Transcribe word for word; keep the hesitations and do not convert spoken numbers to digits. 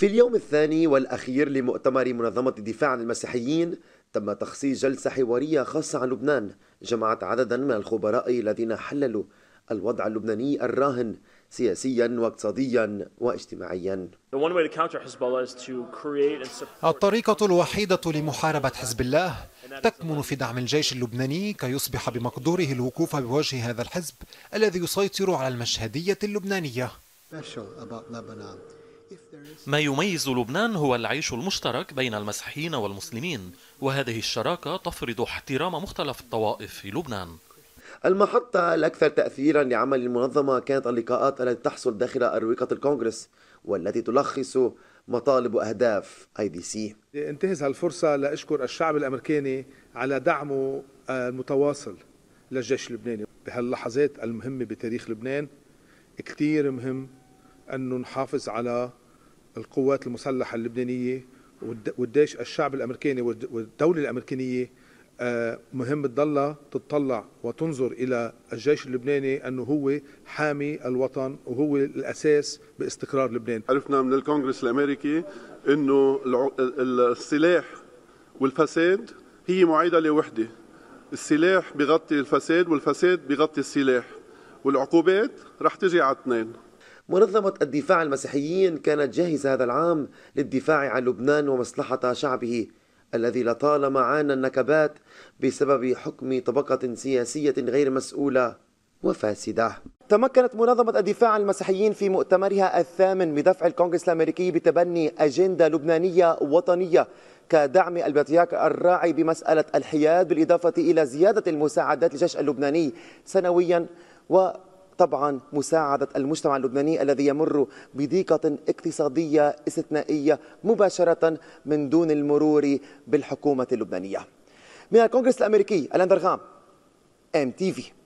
في اليوم الثاني والأخير لمؤتمر منظمة الدفاع عن المسيحيين تم تخصيص جلسة حوارية خاصة عن لبنان جمعت عددا من الخبراء الذين حللوا الوضع اللبناني الراهن سياسيا واقتصاديا واجتماعيا. الطريقة الوحيدة لمحاربة حزب الله تكمن في دعم الجيش اللبناني كي يصبح بمقدوره الوقوف بوجه هذا الحزب الذي يسيطر على المشهدية اللبنانية. ما يميز لبنان هو العيش المشترك بين المسيحيين والمسلمين، وهذه الشراكة تفرض احترام مختلف الطوائف في لبنان. المحطة الأكثر تأثيرا لعمل المنظمة كانت اللقاءات التي تحصل داخل أروقة الكونغرس والتي تلخص مطالب وأهداف آي دي سي. انتهز هالفرصة لأشكر الشعب الأمريكاني على دعمه المتواصل للجيش اللبناني بهاللحظات المهمة بتاريخ لبنان. كتير مهم أنه نحافظ على القوات المسلحة اللبنانية والديش. الشعب الأمريكاني والدولة الأمريكانية مهم تضلها تتطلع وتنظر إلى الجيش اللبناني أنه هو حامي الوطن وهو الأساس باستقرار لبنان. عرفنا من الكونغرس الأمريكي أنه السلاح والفساد هي معادلة وحدة. السلاح بيغطي الفساد والفساد بيغطي السلاح، والعقوبات رح تجي على اثنين. منظمة الدفاع عن المسيحيين كانت جاهزة هذا العام للدفاع عن لبنان ومصلحة شعبه الذي لطالما عانى النكبات بسبب حكم طبقة سياسية غير مسؤولة وفاسدة. تمكنت منظمة الدفاع عن المسيحيين في مؤتمرها الثامن بدفع الكونغرس الأمريكي بتبني أجندة لبنانية وطنية كدعم البطريرك الراعي بمسألة الحياد، بالإضافة إلى زيادة المساعدات للجيش اللبناني سنويا، وطبعا مساعدة المجتمع اللبناني الذي يمر بضيقة اقتصادية استثنائية مباشرة من دون المرور بالحكومة اللبنانية. من الكونغرس الأمريكي، ألان درغام، إم تي في.